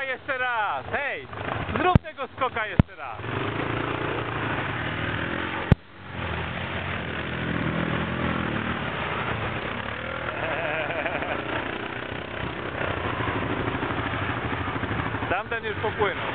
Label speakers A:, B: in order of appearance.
A: jeszcze raz! Hej! Zrób tego skoka jeszcze raz! Tamten już popłynął.